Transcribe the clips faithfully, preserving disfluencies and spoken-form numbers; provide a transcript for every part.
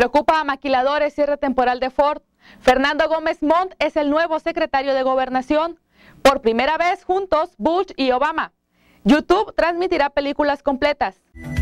Preocupa a maquiladores cierre temporal de Ford. Fernando Gómez Montt es el nuevo secretario de Gobernación. Por primera vez juntos Bush y Obama. YouTube transmitirá películas completas.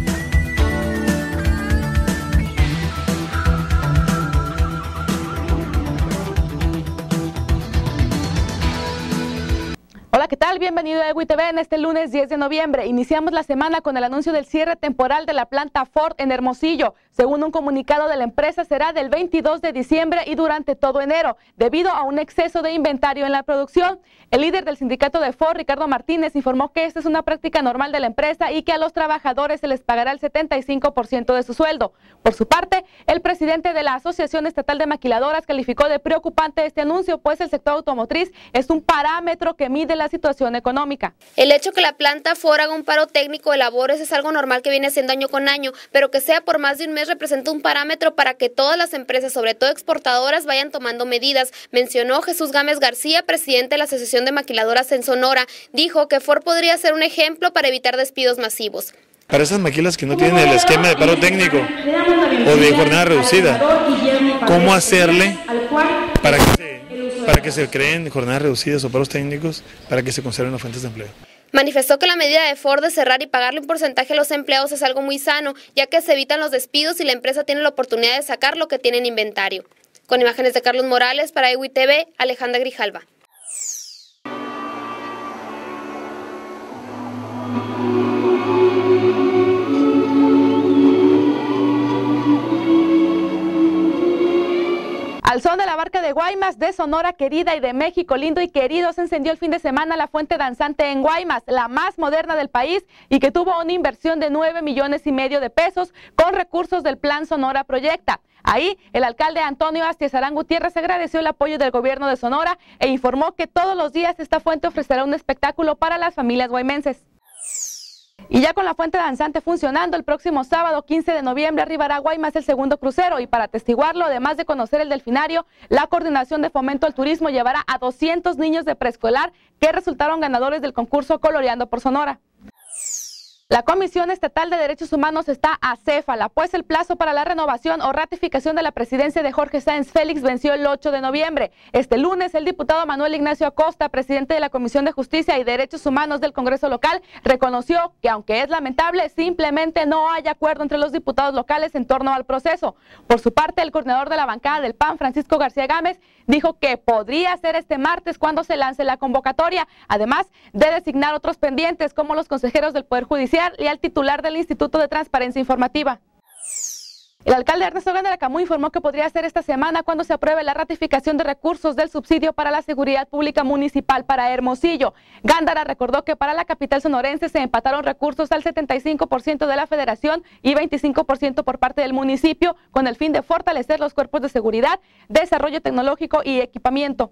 Hola, ¿qué tal? Bienvenido a EWI T V en este lunes diez de noviembre. Iniciamos la semana con el anuncio del cierre temporal de la planta Ford en Hermosillo. Según un comunicado de la empresa, será del veintidós de diciembre y durante todo enero, debido a un exceso de inventario en la producción. El líder del sindicato de Ford, Ricardo Martínez, informó que esta es una práctica normal de la empresa y que a los trabajadores se les pagará el setenta y cinco por ciento de su sueldo. Por su parte, el presidente de la Asociación Estatal de Maquiladoras calificó de preocupante este anuncio, pues el sector automotriz es un parámetro que mide la situación económica. El hecho que la planta Ford haga un paro técnico de labores es algo normal que viene siendo año con año, pero que sea por más de un mes representa un parámetro para que todas las empresas, sobre todo exportadoras, vayan tomando medidas, mencionó Jesús Gámez García, presidente de la Asociación de Maquiladoras en Sonora. Dijo que Ford podría ser un ejemplo para evitar despidos masivos. Para esas maquilas que no tienen el esquema de paro técnico o de jornada reducida, ¿cómo hacerle para que se, para que se creen jornadas reducidas o paros técnicos para que se conserven las fuentes de empleo? Manifestó que la medida de Ford de cerrar y pagarle un porcentaje a los empleados es algo muy sano, ya que se evitan los despidos y la empresa tiene la oportunidad de sacar lo que tiene en inventario. Con imágenes de Carlos Morales para EWI T V, Alejandra Grijalva. Al son de la barca de Guaymas, de Sonora querida y de México lindo y querido, se encendió el fin de semana la fuente danzante en Guaymas, la más moderna del país y que tuvo una inversión de nueve millones y medio de pesos con recursos del Plan Sonora Proyecta. Ahí, el alcalde Antonio Astiazarán Gutiérrez agradeció el apoyo del gobierno de Sonora e informó que todos los días esta fuente ofrecerá un espectáculo para las familias guaymenses. Y ya con la fuente danzante funcionando, el próximo sábado quince de noviembre arribará a Guaymas el segundo crucero y para atestiguarlo, además de conocer el delfinario, la Coordinación de Fomento al Turismo llevará a doscientos niños de preescolar que resultaron ganadores del concurso Coloreando por Sonora. La Comisión Estatal de Derechos Humanos está acéfala, pues el plazo para la renovación o ratificación de la presidencia de Jorge Sáenz Félix venció el ocho de noviembre. Este lunes, el diputado Manuel Ignacio Acosta, presidente de la Comisión de Justicia y Derechos Humanos del Congreso local, reconoció que, aunque es lamentable, simplemente no hay acuerdo entre los diputados locales en torno al proceso. Por su parte, el coordinador de la bancada del P A N, Francisco García Gámez, dijo que podría ser este martes cuando se lance la convocatoria, además de designar otros pendientes como los consejeros del Poder Judicial y al titular del Instituto de Transparencia Informativa. El alcalde Ernesto Gándara Camus informó que podría ser esta semana cuando se apruebe la ratificación de recursos del subsidio para la seguridad pública municipal para Hermosillo. Gándara recordó que para la capital sonorense se empataron recursos al setenta y cinco por ciento de la federación y veinticinco por ciento por parte del municipio con el fin de fortalecer los cuerpos de seguridad, desarrollo tecnológico y equipamiento.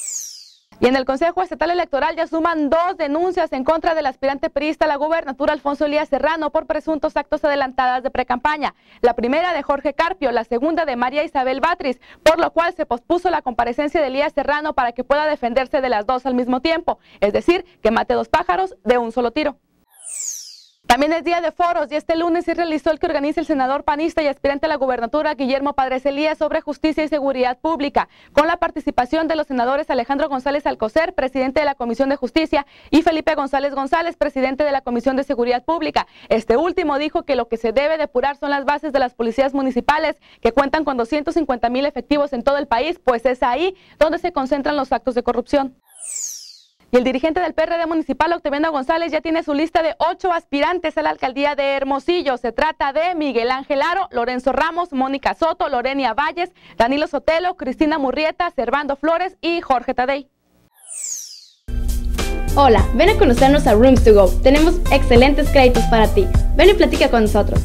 Y en el Consejo Estatal Electoral ya suman dos denuncias en contra del aspirante priista a la gubernatura Alfonso Elías Serrano por presuntos actos adelantadas de precampaña. La primera de Jorge Carpio, la segunda de María Isabel Batriz, por lo cual se pospuso la comparecencia de Elías Serrano para que pueda defenderse de las dos al mismo tiempo, es decir, que mate dos pájaros de un solo tiro. También es día de foros y este lunes se realizó el que organiza el senador panista y aspirante a la gubernatura Guillermo Padres Elías sobre justicia y seguridad pública, con la participación de los senadores Alejandro González Alcocer, presidente de la Comisión de Justicia, y Felipe González González, presidente de la Comisión de Seguridad Pública. Este último dijo que lo que se debe depurar son las bases de las policías municipales, que cuentan con doscientos cincuenta mil efectivos en todo el país, pues es ahí donde se concentran los actos de corrupción. Y el dirigente del P R D municipal, Octaviano González, ya tiene su lista de ocho aspirantes a la alcaldía de Hermosillo. Se trata de Miguel Ángel Aro, Lorenzo Ramos, Mónica Soto, Lorenia Valles, Danilo Sotelo, Cristina Murrieta, Servando Flores y Jorge Tadei. Hola, ven a conocernos a Rooms to Go. Tenemos excelentes créditos para ti. Ven y platica con nosotros.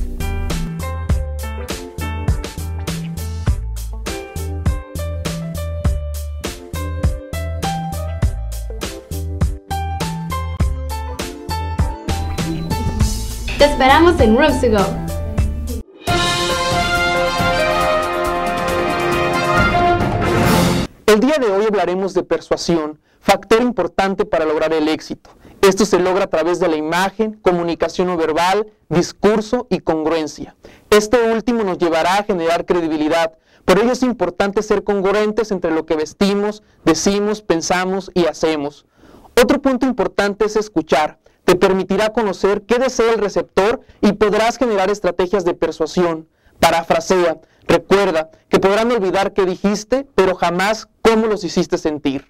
Te esperamos en Rooms to Go. El día de hoy hablaremos de persuasión, factor importante para lograr el éxito. Esto se logra a través de la imagen, comunicación no verbal, discurso y congruencia. Este último nos llevará a generar credibilidad. Por ello es importante ser congruentes entre lo que vestimos, decimos, pensamos y hacemos. Otro punto importante es escuchar. Te permitirá conocer qué desea el receptor y podrás generar estrategias de persuasión. Parafrasea. Recuerda que podrán olvidar qué dijiste, pero jamás cómo los hiciste sentir.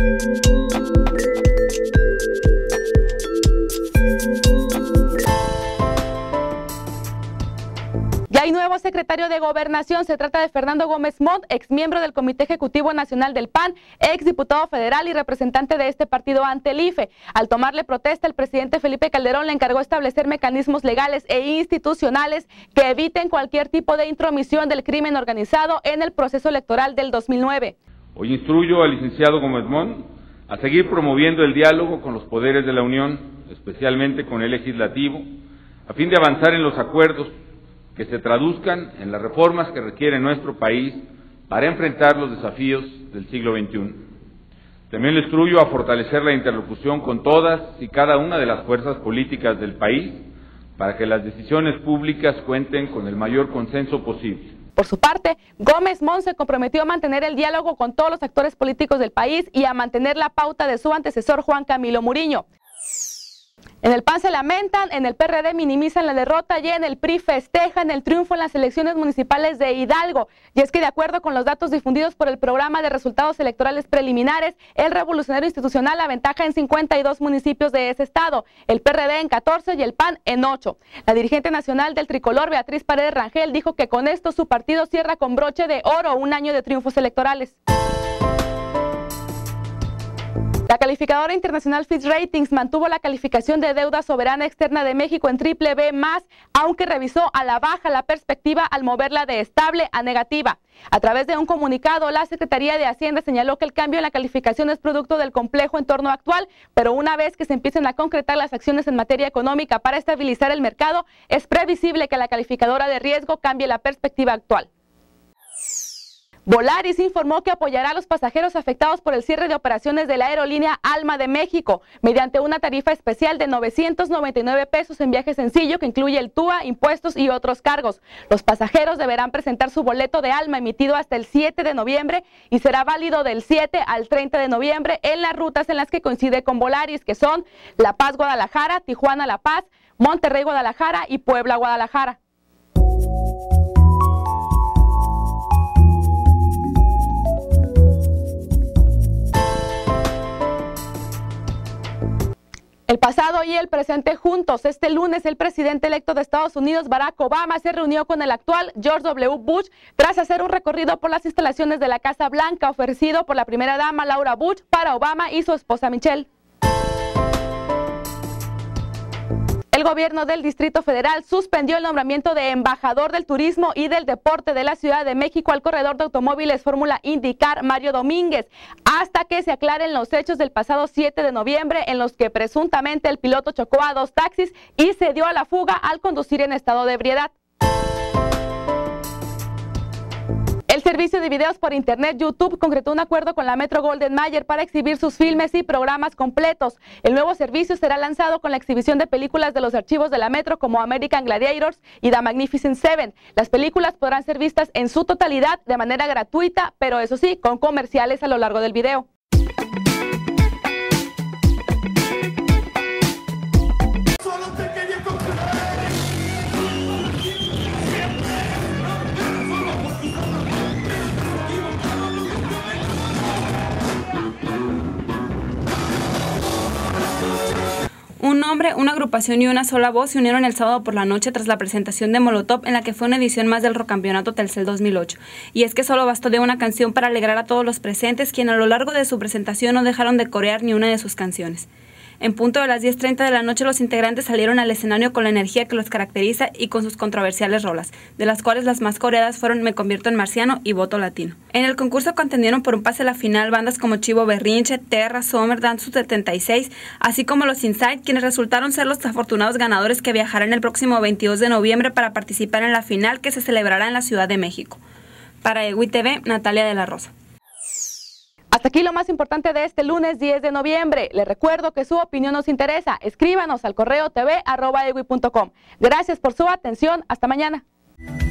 Ya hay nuevo secretario de Gobernación. Se trata de Fernando Gómez Montt, ex miembro del Comité Ejecutivo Nacional del P A N, ex diputado federal y representante de este partido ante el I F E. Al tomarle protesta, el presidente Felipe Calderón le encargó establecer mecanismos legales e institucionales que eviten cualquier tipo de intromisión del crimen organizado en el proceso electoral del dos mil nueve. Hoy instruyo al licenciado Gómez Montt a seguir promoviendo el diálogo con los poderes de la Unión, especialmente con el Legislativo, a fin de avanzar en los acuerdos que se traduzcan en las reformas que requiere nuestro país para enfrentar los desafíos del siglo veintiuno. También le instruyo a fortalecer la interlocución con todas y cada una de las fuerzas políticas del país para que las decisiones públicas cuenten con el mayor consenso posible. Por su parte, Gómez Montt se comprometió a mantener el diálogo con todos los actores políticos del país y a mantener la pauta de su antecesor Juan Camilo Muriño. En el P A N se lamentan, en el P R D minimizan la derrota y en el P R I festejan el triunfo en las elecciones municipales de Hidalgo. Y es que de acuerdo con los datos difundidos por el programa de resultados electorales preliminares, el Revolucionario Institucional aventaja en cincuenta y dos municipios de ese estado, el P R D en catorce y el P A N en ocho. La dirigente nacional del tricolor, Beatriz Paredes Rangel, dijo que con esto su partido cierra con broche de oro un año de triunfos electorales. La calificadora internacional Fitch Ratings mantuvo la calificación de deuda soberana externa de México en triple B más, aunque revisó a la baja la perspectiva al moverla de estable a negativa. A través de un comunicado, la Secretaría de Hacienda señaló que el cambio en la calificación es producto del complejo entorno actual, pero una vez que se empiecen a concretar las acciones en materia económica para estabilizar el mercado, es previsible que la calificadora de riesgo cambie la perspectiva actual. Volaris informó que apoyará a los pasajeros afectados por el cierre de operaciones de la aerolínea Alma de México mediante una tarifa especial de novecientos noventa y nueve pesos en viaje sencillo que incluye el T U A, impuestos y otros cargos. Los pasajeros deberán presentar su boleto de Alma emitido hasta el siete de noviembre y será válido del siete al treinta de noviembre en las rutas en las que coincide con Volaris, que son La Paz Guadalajara, Tijuana La Paz, Monterrey Guadalajara y Puebla Guadalajara. El pasado y el presente juntos. Este lunes el presidente electo de Estados Unidos, Barack Obama, se reunió con el actual George W. Bush tras hacer un recorrido por las instalaciones de la Casa Blanca ofrecido por la primera dama Laura Bush para Obama y su esposa Michelle. El gobierno del Distrito Federal suspendió el nombramiento de embajador del turismo y del deporte de la Ciudad de México al corredor de automóviles Fórmula IndyCar Mario Domínguez, hasta que se aclaren los hechos del pasado siete de noviembre en los que presuntamente el piloto chocó a dos taxis y se dio a la fuga al conducir en estado de ebriedad. El servicio de videos por internet YouTube concretó un acuerdo con la Metro Golden Mayer para exhibir sus filmes y programas completos. El nuevo servicio será lanzado con la exhibición de películas de los archivos de la Metro como American Gladiators y The Magnificent Seven. Las películas podrán ser vistas en su totalidad de manera gratuita, pero eso sí, con comerciales a lo largo del video. Un hombre, una agrupación y una sola voz se unieron el sábado por la noche tras la presentación de Molotov, en la que fue una edición más del Rocampeonato Telcel dos mil ocho. Y es que solo bastó de una canción para alegrar a todos los presentes, quienes a lo largo de su presentación no dejaron de corear ni una de sus canciones. En punto de las diez treinta de la noche, los integrantes salieron al escenario con la energía que los caracteriza y con sus controversiales rolas, de las cuales las más coreadas fueron Me Convierto en Marciano y Voto Latino. En el concurso contendieron por un pase a la final bandas como Chivo Berrinche, Terra, Sommer, Danzu setenta y seis, así como los Inside, quienes resultaron ser los afortunados ganadores que viajarán el próximo veintidós de noviembre para participar en la final que se celebrará en la Ciudad de México. Para E W I T V, Natalia de la Rosa. Hasta aquí lo más importante de este lunes diez de noviembre. Les recuerdo que su opinión nos interesa. Escríbanos al correo tv arroba e w i punto com. Gracias por su atención. Hasta mañana. Thank you.